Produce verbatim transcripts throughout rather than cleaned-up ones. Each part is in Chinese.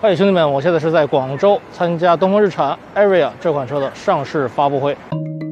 嘿，兄弟们，我现在是在广州参加东风日产 Ariya 这款车的上市发布会。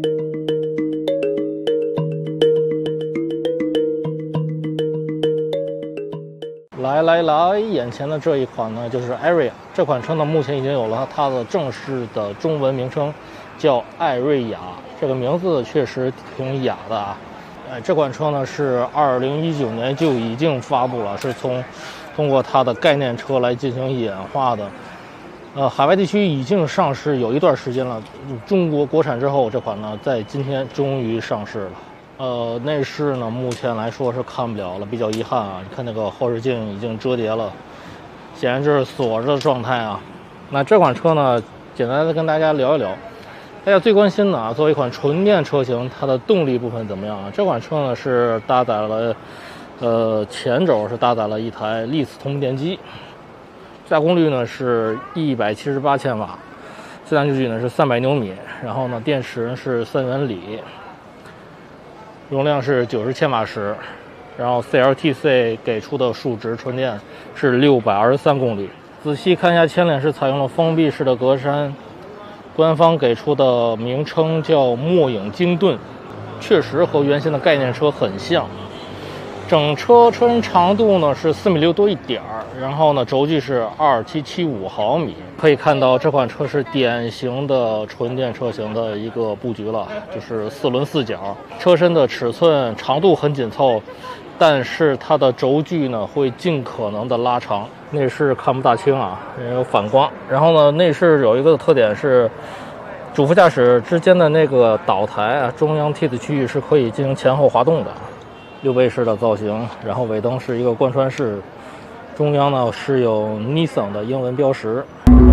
来来来，眼前的这一款呢，就是 Ariya 这款车呢，目前已经有了它的正式的中文名称，叫艾瑞雅。这个名字确实挺雅的啊。呃，这款车呢是二零一九年就已经发布了，是从通过它的概念车来进行演化的。呃，海外地区已经上市有一段时间了，中国国产之后，这款呢在今天终于上市了。呃，内饰呢目前来说是看不了了，比较遗憾啊。你看那个后视镜已经折叠了，显然这是锁着的状态啊。那这款车呢，简单的跟大家聊一聊。大家最关心的啊，作为一款纯电车型，它的动力部分怎么样啊？这款车呢是搭载了，呃，前轴是搭载了一台力磁通电机。加功率呢是一百七十八千瓦，最大扭矩呢是三百牛米，然后呢电池是三元锂，容量是九十千瓦时，然后 C L T C 给出的数值纯电是六百二十三公里。仔细看一下前脸是采用了封闭式的格栅，官方给出的名称叫墨影精盾，确实和原先的概念车很像。整车车身长度呢是四米六多一点儿，然后呢轴距是二七七五毫米。可以看到这款车是典型的纯电车型的一个布局了，就是四轮四角，车身的尺寸长度很紧凑，但是它的轴距呢会尽可能的拉长。内饰看不大清啊，因为有反光。然后呢内饰有一个特点是，主副驾驶之间的那个岛台啊，中央梯子区域是可以进行前后滑动的。六倍式的造型，然后尾灯是一个贯穿式，中央呢是有 Nissan 的英文标识。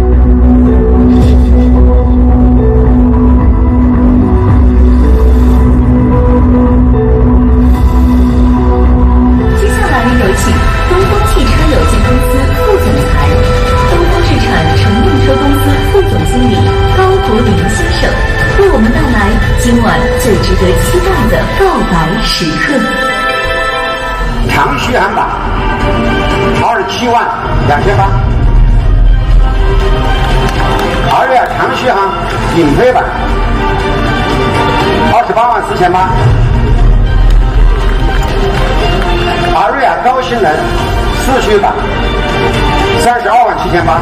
接下来有请东风汽车有限公司副总裁、东风日产乘用车公司副总经理高国林先生，为我们带来今晚最值得期待的告白时刻。 长续航版二十七万两千八，二月长续航顶配版二十八万四千八，阿瑞亚高性能四驱版三十二万七千八，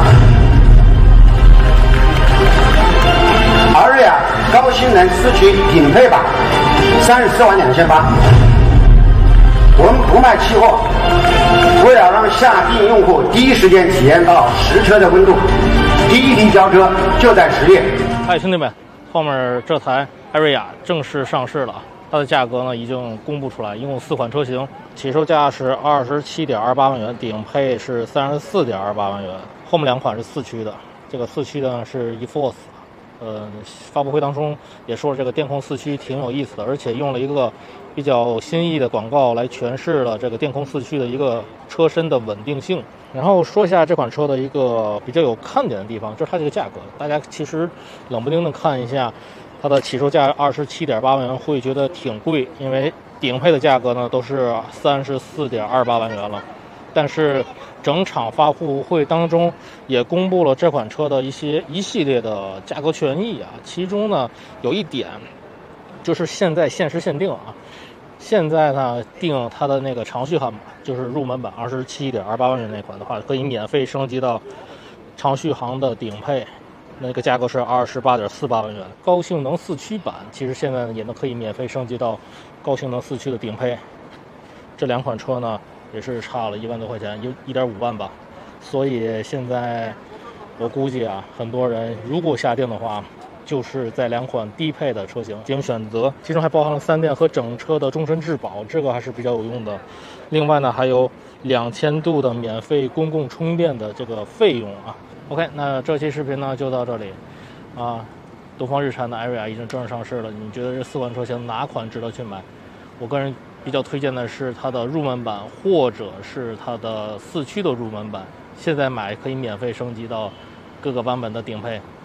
阿瑞亚高性能四驱顶配版三十四万两千八。我们不卖期货，为了让下定用户第一时间体验到实车的温度，第一批交车就在十月。 嗨，兄弟们，后面这台艾瑞雅正式上市了，它的价格呢已经公布出来，一共四款车型，起售价是二十七点二八万元，顶配是三十四点二八万元，后面两款是四驱的，这个四驱呢是 eForce。呃，发布会当中也说了，这个电控四驱挺有意思的，而且用了一个比较新意的广告来诠释了这个电控四驱的一个车身的稳定性。然后说一下这款车的一个比较有看点的地方，就是它这个价格。大家其实冷不丁的看一下它的起售价二十七点八万元，会觉得挺贵，因为顶配的价格呢都是三十四点二八万元了。但是整场发布会当中也公布了这款车的一些一系列的价格权益啊，其中呢有一点就是现在限时限定啊，现在呢定它的那个长续航版，就是入门版二十七点二八万元那款的话，可以免费升级到长续航的顶配，那个价格是二十八点四八万元。高性能四驱版其实现在也能可以免费升级到高性能四驱的顶配，这两款车呢也是差了一万多块钱，有一点五万吧。所以现在我估计啊，很多人如果下定的话，就是在两款低配的车型进行选择，其中还包含了三电和整车的终身质保，这个还是比较有用的。另外呢，还有两千度的免费公共充电的这个费用啊。OK， 那这期视频呢就到这里啊。东风日产的艾瑞雅已经正式上市了，你觉得这四款车型哪款值得去买？我个人比较推荐的是它的入门版，或者是它的四驱的入门版，现在买可以免费升级到各个版本的顶配。